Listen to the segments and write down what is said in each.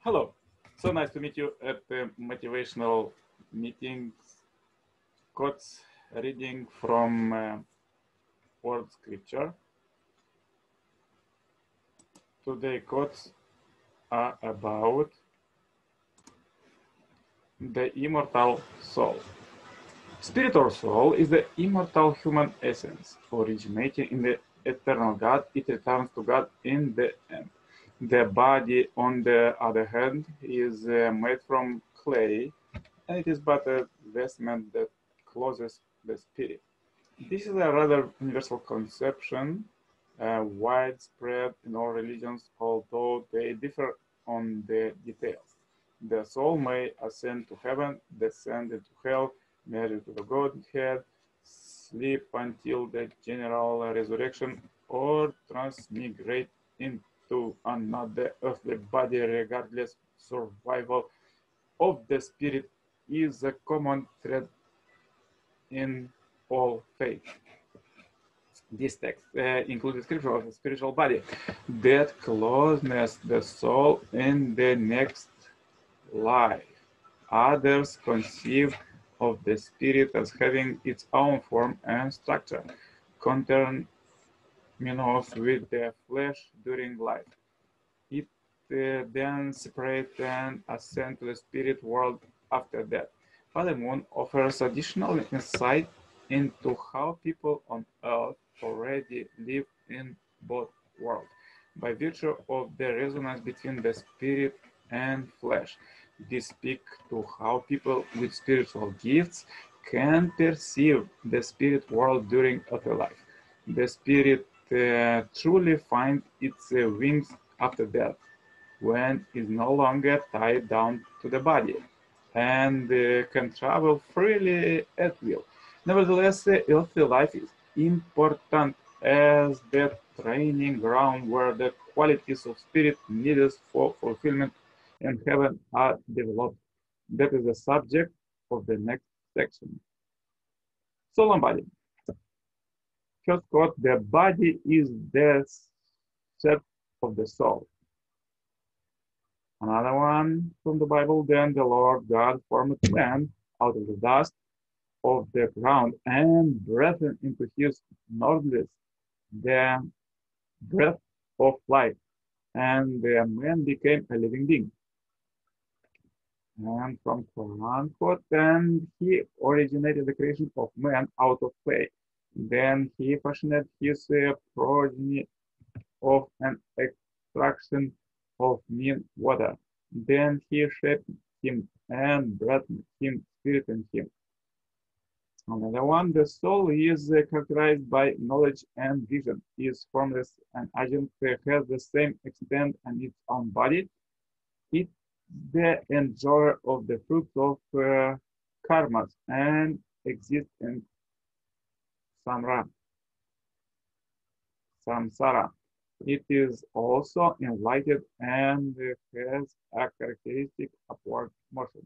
Hello, so nice to meet you at the motivational meetings quotes reading from Word Scripture. Today quotes are about the immortal soul. Spirit or soul is the immortal human essence, originating in the eternal God. It returns to God in the end. The body, on the other hand, is made from clay, and it is but a vestment that clothes the spirit. This is a rather universal conception, widespread in all religions, although they differ on the details. The soul may ascend to heaven, descend into hell, marry to the Godhead, sleep until the general resurrection, or transmigrate into another earthly body. Regardless, survival of the spirit is a common thread in all faith. This text includes description of the spiritual body that clothes the soul in the next life. Others conceive of the spirit as having its own form and structure, conterminous with the flesh during life. It then separates and ascends to the spirit world after death. Father Moon offers additional insight into how people on earth already live in both worlds. By virtue of the resonance between the spirit and flesh, this speaks to how people with spiritual gifts can perceive the spirit world during afterlife. The spirit truly finds its wings after death, when it is no longer tied down to the body and can travel freely at will. Nevertheless, earthly life is important as the training ground where the qualities of spirit needed for fulfillment in heaven are developed. That is the subject of the next section. Soul and body. First quote, the body is the set of the soul. Another one from the Bible, then the Lord God formed man out of the dust of the ground and breathed into his nostrils the breath of life, and the man became a living being. And from Quran quote, and he originated the creation of man out of clay. Then he fashioned his progeny of an extraction of mean water. Then he shaped him and breathed him spirit in him. Another one, the soul is characterized by knowledge and vision, is formless and agent, has the same extent and its own body. It's the enjoyer of the fruits of karmas and exists in samsara. It is also enlightened and has a characteristic upward motion.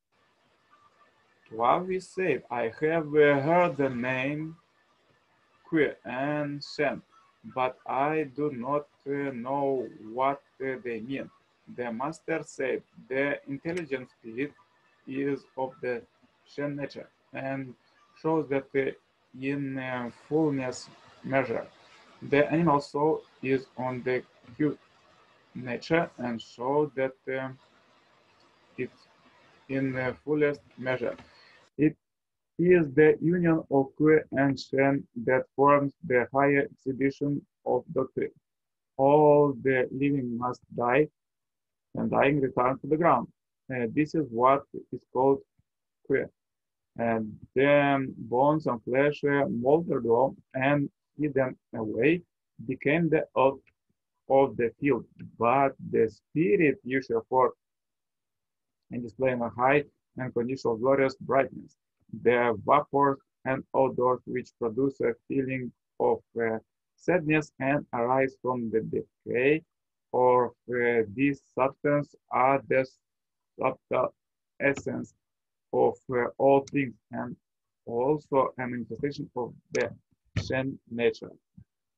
What we say, I have heard the name Kui and Shen, but I do not know what they mean. The master said the intelligent spirit is of the Shen nature and shows that in fullness measure. The animal soul is on the Q nature and shows that it's in the fullest measure. It is the union of Kui and Shen that forms the higher exhibition of doctrine. All the living must die, and dying return to the ground. This is what is called Kui. And then bones and flesh moldered off and hidden away became the earth of the field, but the spirit usually forth and displaying a high and conditional glorious brightness. The vapors and odors which produce a feeling of sadness and arise from the decay of this substance are the subtle essence of all things and also a manifestation of the Shen nature.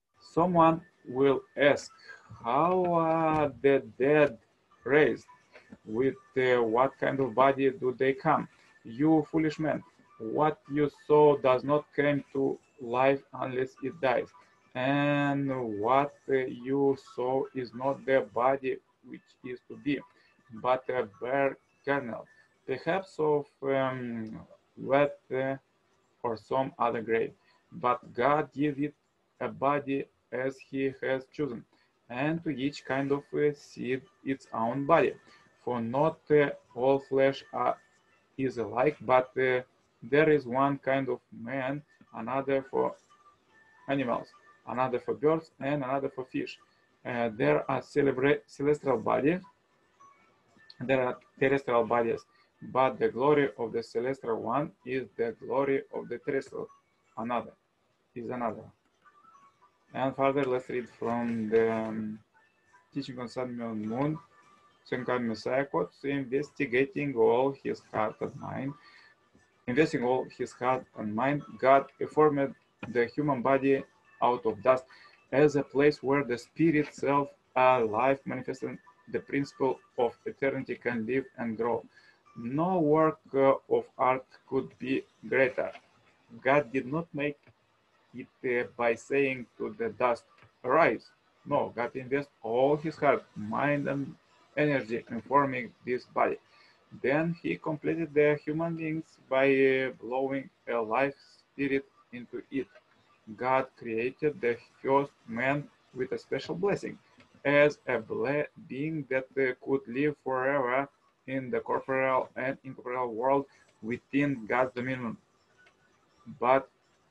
Someone will ask, how are the dead raised? With what kind of body do they come? You foolish man, what you sow does not come to life unless it dies. And what you sow is not the body which is to be, but a bare kernel, perhaps of wheat or some other grain. But God gives it a body as He has chosen, and to each kind of seed its own body. For not all flesh is alike, but there is one kind of man, another for animals, another for birds, and another for fish. There are celestial bodies, there are terrestrial bodies, but the glory of the celestial one is the glory of the terrestrial another. Is another. And further, let's read from the teaching on Sun Moon, Second Messiah quotes, investigating all his heart and mind. Investing all his heart and mind, God formed the human body out of dust as a place where the spirit self, life manifesting the principle of eternity, can live and grow. No work of art could be greater. God did not make it by saying to the dust, arise. No, God invests all his heart, mind, and energy in forming this body. Then he completed the human beings by blowing a life spirit into it. God created the first man with a special blessing as a being that could live forever in the corporeal and incorporeal world within God's dominion. But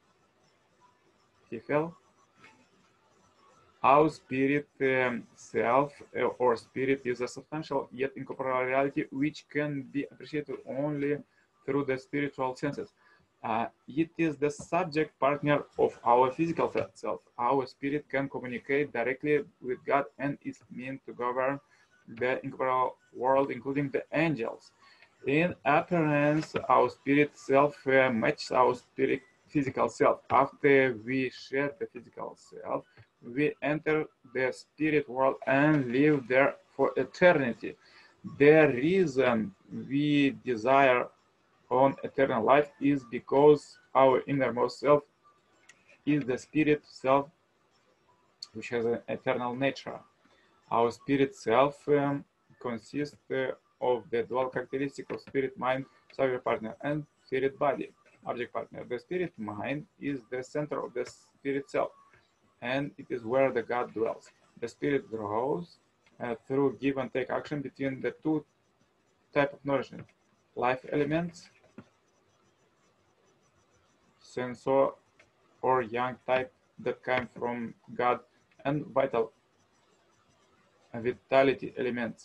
he fell. Our spirit self or spirit is a substantial yet incorporeal reality which can be appreciated only through the spiritual senses. It is the subject partner of our physical self. Our spirit can communicate directly with God and is meant to govern the incorporeal world, including the angels. In appearance, our spirit self matches our physical self. After we shed the physical self, we enter the spirit world and live there for eternity. The reason we desire on eternal life is because our innermost self is the spirit self, which has an eternal nature. Our spirit self consists of the dual characteristic of spirit mind, subject partner, and spirit body, object partner. The spirit mind is the center of the spirit self, and it is where the God dwells. The spirit grows through give and take action between the two types of nourishment: life elements, sensor or yang type that come from God, and vitality elements,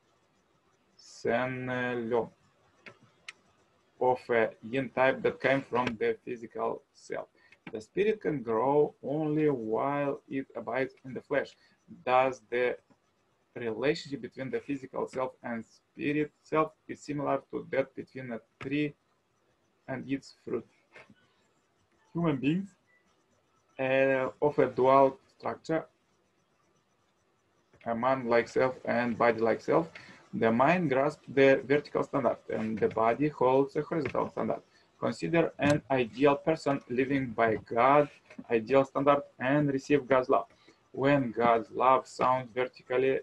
senlo, of a yin type that came from the physical self. The spirit can grow only while it abides in the flesh. Thus, the relationship between the physical self and spirit self is similar to that between a tree and its fruit. Human beings of a dual structure, a mind-like self and body-like self. The mind grasps the vertical standard and the body holds a horizontal standard. Consider an ideal person living by God's ideal standard and receive God's love. When God's love sounds vertically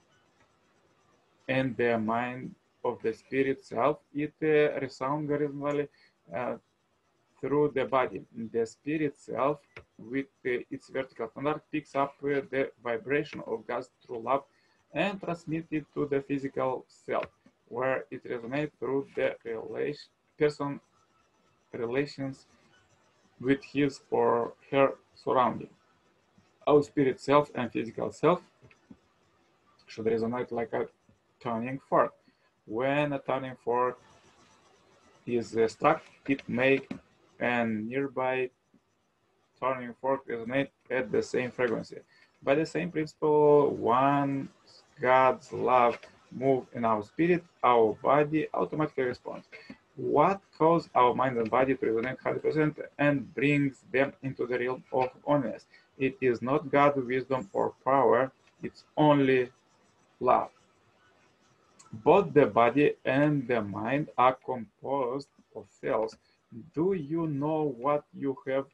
in the mind of the spirit self, it resounds horizontally through the body. The spirit self, with its vertical standard, picks up the vibration of God's true love and transmits it to the physical self, where it resonates through the person relations with his or her surrounding. Our spirit self and physical self should resonate like a tuning fork. When a tuning fork is struck, it makes a nearby tuning fork resonate at the same frequency. By the same principle, once God's love moves in our spirit, our body automatically responds. What causes our mind and body to resonate 100% and brings them into the realm of oneness? It is not God's wisdom or power, it's only love. Both the body and the mind are composed of cells. Do you know what you have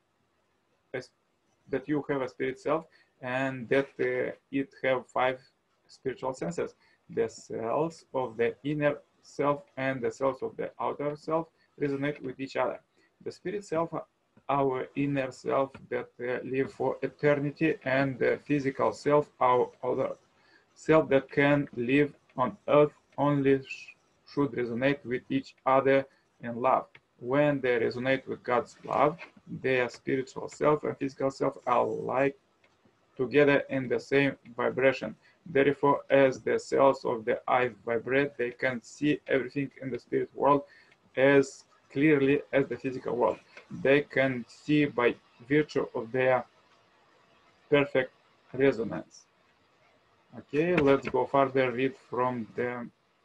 that you have a spirit self and that it have 5 spiritual senses? The cells of the inner self and the cells of the outer self resonate with each other. The spirit self, our inner self that live for eternity, and the physical self, our outer self that can live on earth, only should resonate with each other in love. When they resonate with God's love, their spiritual self and physical self are like together in the same vibration. Therefore, as the cells of the eye vibrate, they can see everything in the spirit world as clearly as the physical world. They can see by virtue of their perfect resonance. Okay, let's go further, read from the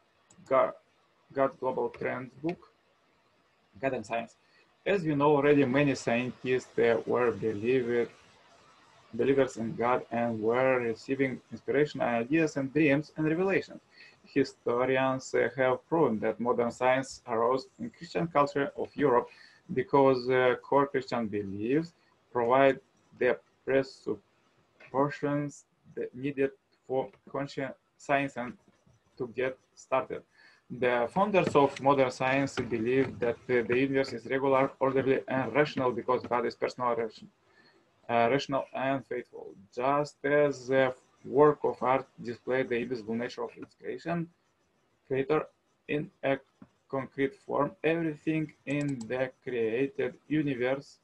God's Global Trends book, God and Science. As you know already, many scientists were believers in God and were receiving inspiration, ideas, and dreams and revelations. Historians have proven that modern science arose in Christian culture of Europe because core Christian beliefs provide the presuppositions needed for conscious science and to get started. The founders of modern science believe that the universe is regular, orderly, and rational because God is personal, rational and faithful. Just as the work of art displays the invisible nature of its creator in a concrete form, everything in the created universe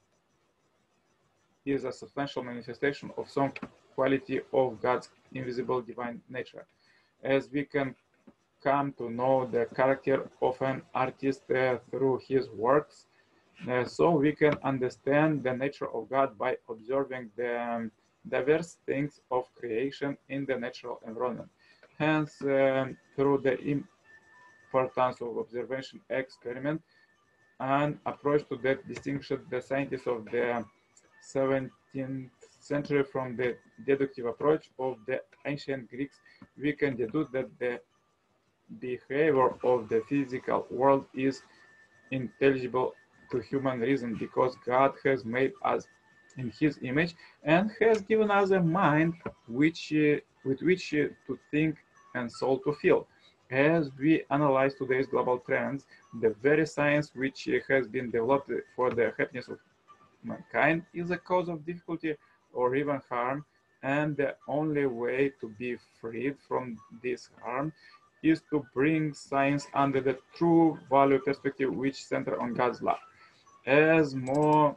is a substantial manifestation of some quality of God's invisible divine nature. As we can come to know the character of an artist through his works, so we can understand the nature of God by observing the diverse things of creation in the natural environment. Hence, through the importance of observation experiment, an approach to that distinguished the scientists of the 17th century from the deductive approach of the ancient Greeks. We can deduce that the behavior of the physical world is intelligible to human reason because God has made us in his image and has given us a mind with which to think and soul to feel. As we analyze today's global trends, the very science which has been developed for the happiness of mankind is a cause of difficulty or even harm, and the only way to be freed from this harm is to bring science under the true value perspective which center on God's love. As more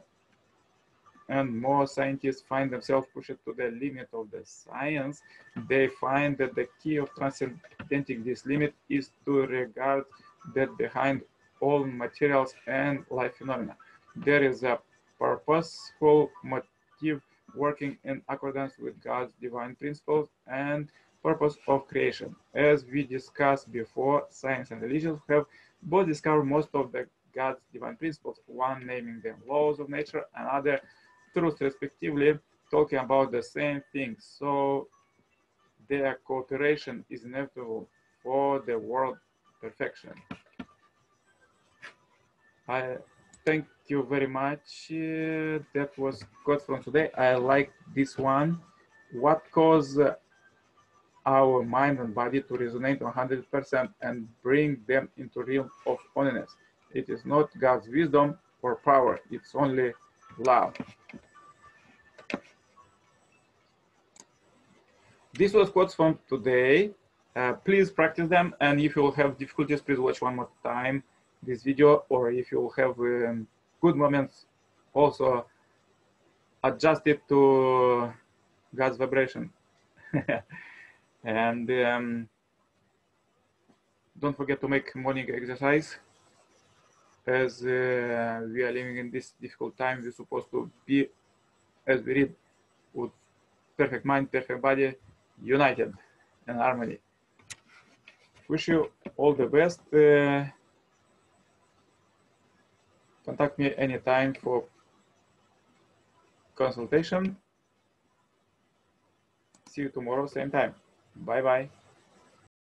and more scientists find themselves pushed to the limit of the science, they find that the key of transcending this limit is to regard that behind all materials and life phenomena, there is a purposeful motive working in accordance with God's divine principles and purpose of creation. As we discussed before, science and religion have both discovered most of the God's divine principles, one naming them laws of nature, another truths respectively, talking about the same thing. So their cooperation is inevitable for the world perfection. I thank you very much. That was quote from today. I like this one. What caused our mind and body to resonate 100% and bring them into realm of oneness? It is not God's wisdom or power. It's only love. This was quotes from today. Please practice them, and if you have difficulties, please watch one more time this video, or if you have good moments, also adjust it to God's vibration. And don't forget to make morning exercise. As we are living in this difficult time, we're supposed to be, as we read, with perfect mind, perfect body, united and harmony. Wish you all the best. Contact me anytime for consultation. See you tomorrow, same time. Bye-bye.